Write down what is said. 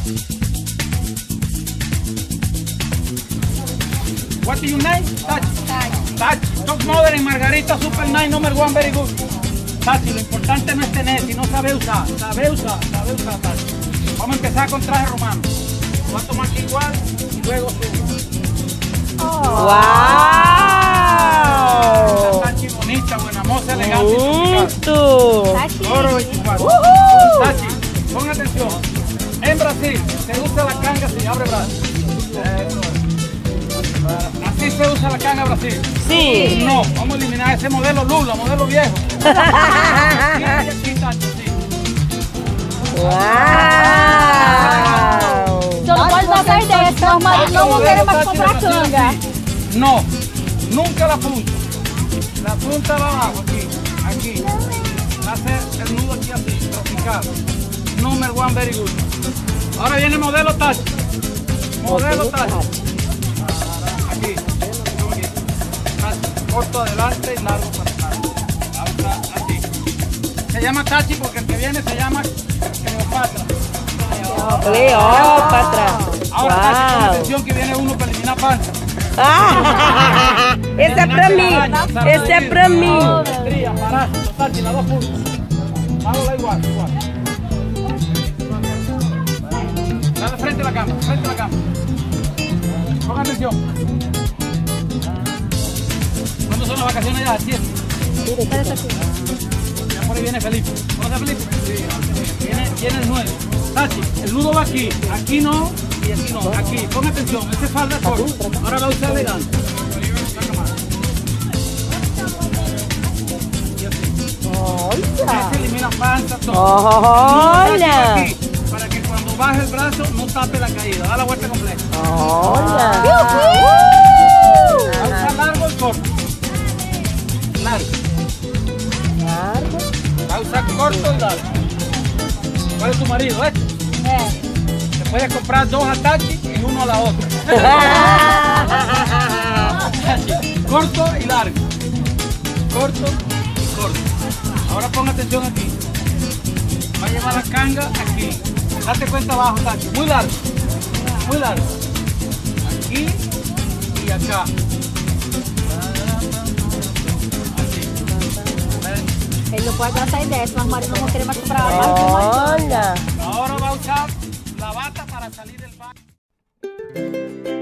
What is your name? Tachi. Tachi. Top model en Margarita Super Nice, number 1, very good. Tachi, lo importante no es tener, sino saber usar. Saber usar, Tachi. Vamos a empezar con traje romano. Voy a tomar aquí igual y luego subo. ¡Wow! Tachi bonita, buena moza, elegante y sofisticada. Oro 24. Tachi, pon atención. En Brasil se usa la canga sin abre brazo. Así se usa la canga en Brasil. Sí. No, vamos a eliminar ese modelo Lula, modelo viejo. Aquí, Tachi, sí. ¡Wow! Só não pode dar essa ideia, senão os maridos não vão querer mais comprar canga. No, nunca la punta. La punta va abajo, aquí, aquí. Hace el nudo aquí así, tropical. Number 1, very good. Ahora viene modelo Tachi. Modelo Tachi. Aquí, aquí. Tachi. Corto adelante y largo para atrás. Ahora, así. Se llama Tachi porque el que viene se llama Cleopatra. Cleópatra. Ahora Tachi, con Wow. atención que viene uno para eliminar panza. Ah, esse é pra mim. Esse é pra mim. Estría, parásito, Tachi, las dos puntas. Hágala igual, igual. Dale frente a la cámara, frente a la cámara. Ponga atención. ¿Cuándo son las vacaciones ya? 7. Ya por ahí viene Felipe. ¿Conoce a Felipe? Sí. Viene el 9. Tachi, el nudo va aquí. Aquí no y aquí no. Aquí. Ponga atención. Ese es falda corta. Ahora va a usar elegante. Se elimina panza, todo. Olha. Aquí, para que cuando baje el brazo no tape la caída. Da la vuelta completa. Olha. Va a usar largo y corto. Largo. Va a usar corto y largo. ¿Cuál es tu marido? Este. Te puedes comprar 2 a Tachi y 1 a la otra. Corto y largo. Corto y corto. Ahora pon atención aquí. Va a llevar la canga aquí. Date cuenta abajo, Tachi. Muy largo. Muy largo. Aquí y acá. Así. Ele não pode dar essa ideia, senão os maridos não vão querer mais comprar mais. Olha. Ahora va a usar la bata para salir del baño.